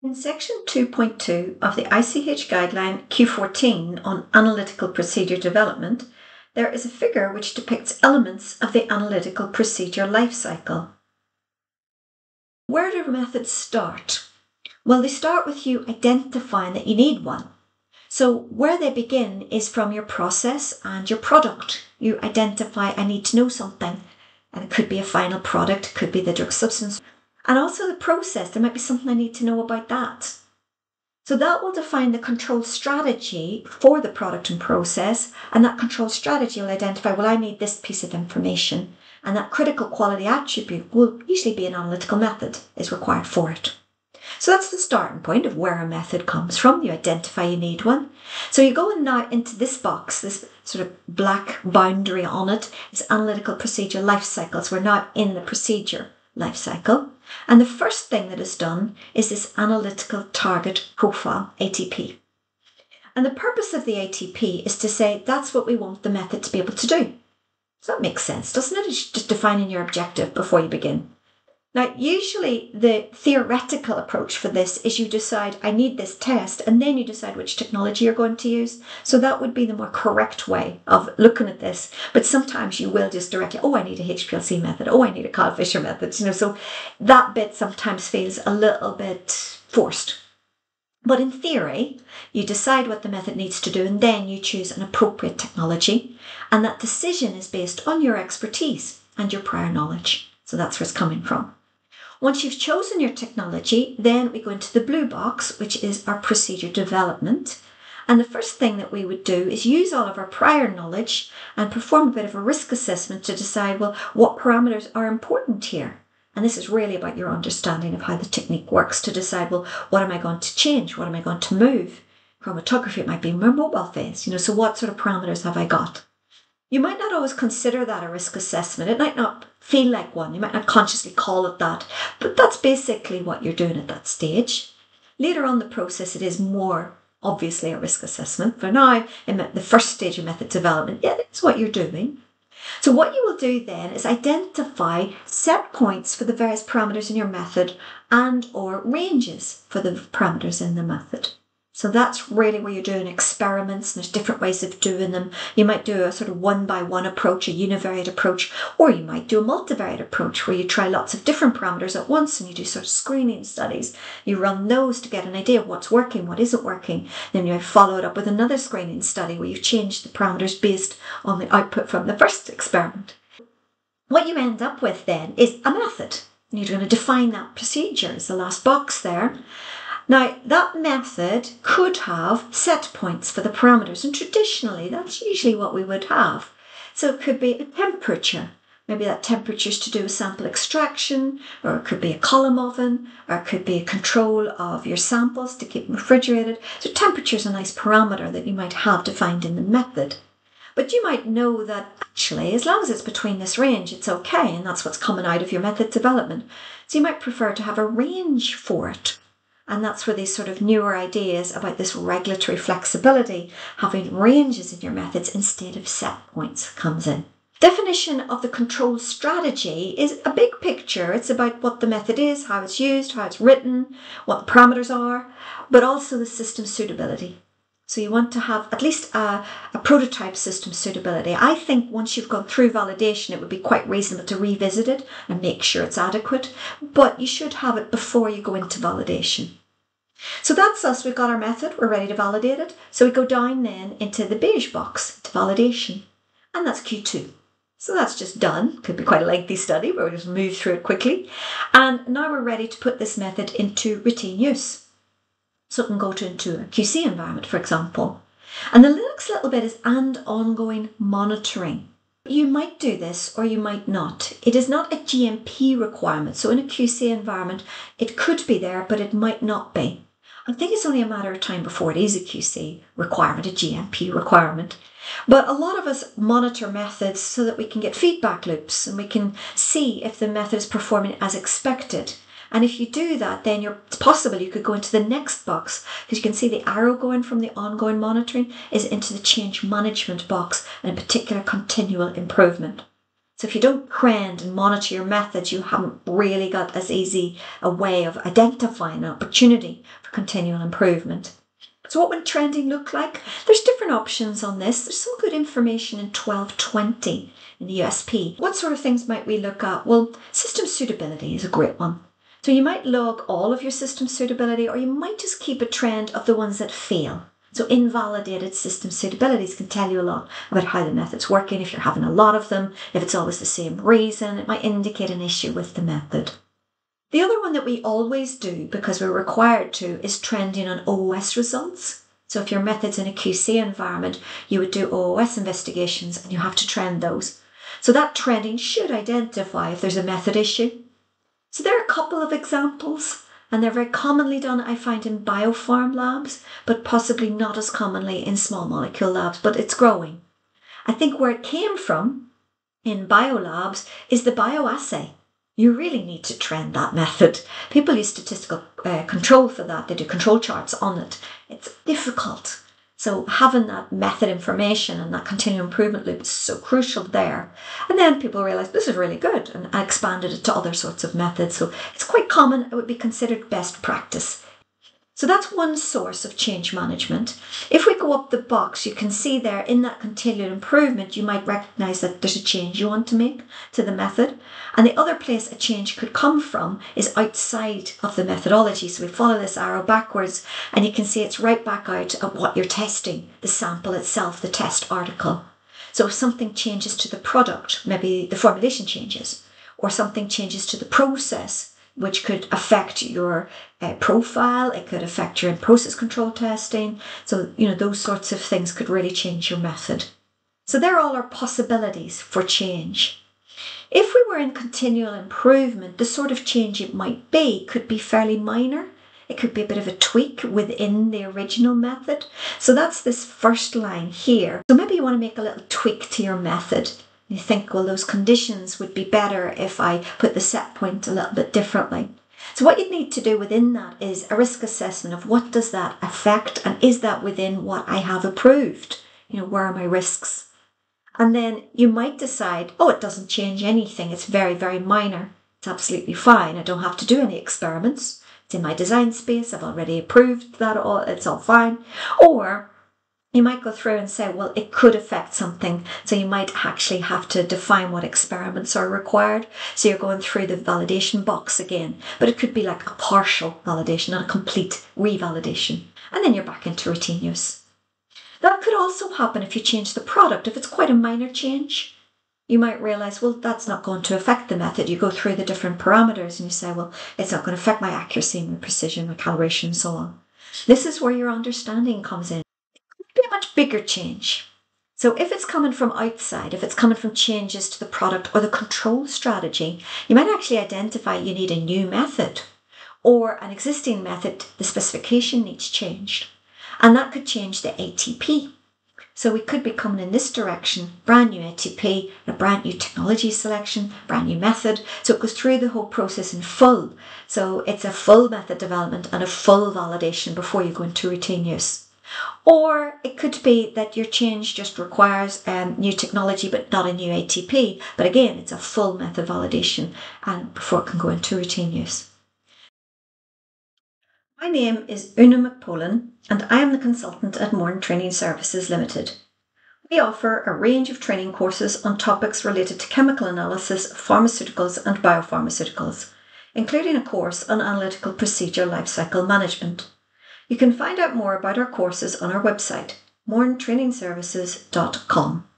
In section 2.2 of the ICH guideline Q14 on Analytical Procedure Development, there is a figure which depicts elements of the Analytical Procedure Lifecycle. Where do methods start? Well, they start with you identifying that you need one. So where they begin is from your process and your product. You identify, I need to know something, and it could be a final product, it could be the drug substance. And also the process, there might be something I need to know about that. So that will define the control strategy for the product and process, and that control strategy will identify, well, I need this piece of information, and that critical quality attribute will usually be an analytical method is required for it. So that's the starting point of where a method comes from. You identify you need one. So you go now into this box, this sort of black boundary on it is Analytical Procedure Lifecycle. So we're now in the procedure lifecycle. And the first thing that is done is this Analytical Target Profile, ATP. And the purpose of the ATP is to say that's what we want the method to be able to do. So that makes sense, doesn't it? It's just defining your objective before you begin. Now, usually the theoretical approach for this is you decide, I need this test, and then you decide which technology you're going to use. So that would be the more correct way of looking at this. But sometimes you will just directly, I need a HPLC method. I need a Carl-Fisher method. So that bit sometimes feels a little bit forced. But in theory, you decide what the method needs to do, and then you choose an appropriate technology. And that decision is based on your expertise and your prior knowledge. So that's where it's coming from. Once you've chosen your technology, then we go into the blue box, which is our procedure development. And the first thing that we would do is use all of our prior knowledge and perform a bit of a risk assessment to decide, well, what parameters are important here? And this is really about your understanding of how the technique works to decide, well, what am I going to change? What am I going to move? Chromatography, it might be my mobile phase. So what sort of parameters have I got? You might not always consider that a risk assessment. It might not feel like one. You might not consciously call it that. But that's basically what you're doing at that stage. Later on in the process, it is more obviously a risk assessment. For now, in the first stage of method development, that's what you're doing. So what you will do then is identify set points for the various parameters in your method and or ranges for the parameters in the method. So that's really where you're doing experiments, and there's different ways of doing them. You might do a sort of one-by-one approach, a univariate approach, or you might do a multivariate approach where you try lots of different parameters at once and you do sort of screening studies. You run those to get an idea of what's working, what isn't working. Then you follow it up with another screening study where you change the parameters based on the output from the first experiment. What you end up with then is a method. You're going to define that procedure as the last box there. Now, that method could have set points for the parameters, and traditionally that's usually what we would have. So it could be a temperature. Maybe that temperature is to do with sample extraction, or it could be a column oven, or it could be a control of your samples to keep them refrigerated. So temperature is a nice parameter that you might have defined in the method. But you might know that actually, as long as it's between this range, it's okay, and that's what's coming out of your method development. So you might prefer to have a range for it. And that's where these sort of newer ideas about this regulatory flexibility, having ranges in your methods instead of set points, comes in. Definition of the control strategy is a big picture. It's about what the method is, how it's used, how it's written, what the parameters are, but also the system suitability. So you want to have at least a prototype system suitability. I think once you've gone through validation, it would be quite reasonable to revisit it and make sure it's adequate, but you should have it before you go into validation. So that's us. We've got our method. We're ready to validate it. So we go down then into the beige box, to validation, and that's Q2. So that's just done. Could be quite a lengthy study, but we'll just move through it quickly. And now we're ready to put this method into routine use. So it can go into a QC environment, for example. And the next little bit is and ongoing monitoring. You might do this or you might not. It is not a GMP requirement. So in a QC environment, it could be there, but it might not be. I think it's only a matter of time before it is a QC requirement, a GMP requirement. But a lot of us monitor methods so that we can get feedback loops and we can see if the method is performing as expected. And if you do that, then it's possible you could go into the next box, because you can see the arrow going from the ongoing monitoring is into the change management box, and in particular continual improvement. So if you don't trend and monitor your methods, you haven't really got as easy a way of identifying an opportunity for continual improvement. So what would trending look like? There's different options on this. There's some good information in 1220 in the USP. What sort of things might we look at? Well, system suitability is a great one. So you might log all of your system suitability, or you might just keep a trend of the ones that fail. So invalidated system suitabilities can tell you a lot about how the method's working. If you're having a lot of them, if it's always the same reason, it might indicate an issue with the method. The other one that we always do, because we're required to, is trending on OOS results. So if your method's in a QC environment, you would do OOS investigations and you have to trend those. So that trending should identify if there's a method issue. So there are a couple of examples. And they're very commonly done, I find, in biopharm labs, but possibly not as commonly in small molecule labs, but it's growing. I think where it came from in biolabs is the bioassay. You really need to trend that method. People use statistical control for that. They do control charts on it. It's difficult. So having that method information and that continual improvement loop is so crucial there. And then people realize this is really good, and I expanded it to other sorts of methods. So it's quite common. It would be considered best practice. So that's one source of change management. If we go up the box, you can see there in that continual improvement, you might recognize that there's a change you want to make to the method. And the other place a change could come from is outside of the methodology. So we follow this arrow backwards and you can see it's right back out at what you're testing, the sample itself, the test article. So if something changes to the product, maybe the formulation changes, or something changes to the process, which could affect your profile, it could affect your in-process control testing. So, those sorts of things could really change your method. So there all are possibilities for change. If we were in continual improvement, the sort of change it might be could be fairly minor. It could be a bit of a tweak within the original method. So that's this first line here. So maybe you want to make a little tweak to your method. You think, well, those conditions would be better if I put the set point a little bit differently. So what you'd need to do within that is a risk assessment of what does that affect, and is that within what I have approved? Where are my risks? And then you might decide, it doesn't change anything. It's very, very minor. It's absolutely fine. I don't have to do any experiments. It's in my design space. I've already approved that. It's all fine. Or you might go through and say, well, it could affect something. So you might actually have to define what experiments are required. So you're going through the validation box again. But it could be like a partial validation, not a complete revalidation. And then you're back into routine use. That could also happen if you change the product. If it's quite a minor change, you might realize, well, that's not going to affect the method. You go through the different parameters and you say, well, it's not going to affect my accuracy, my precision, my calibration, and so on. This is where your understanding comes in. Be a much bigger change. So if it's coming from outside, if it's coming from changes to the product or the control strategy, you might actually identify you need a new method, or an existing method, the specification needs changed. And that could change the ATP. So we could be coming in this direction, brand new ATP, a brand new technology selection, brand new method. So it goes through the whole process in full. So it's a full method development and a full validation before you go into routine use. Or it could be that your change just requires new technology but not a new ATP. But again, it's a full method validation and before it can go into routine use. My name is Una McPolin and I am the consultant at Morn Training Services Limited. We offer a range of training courses on topics related to chemical analysis, pharmaceuticals and biopharmaceuticals, including a course on Analytical Procedure Lifecycle Management. You can find out more about our courses on our website, morntrainingservices.com.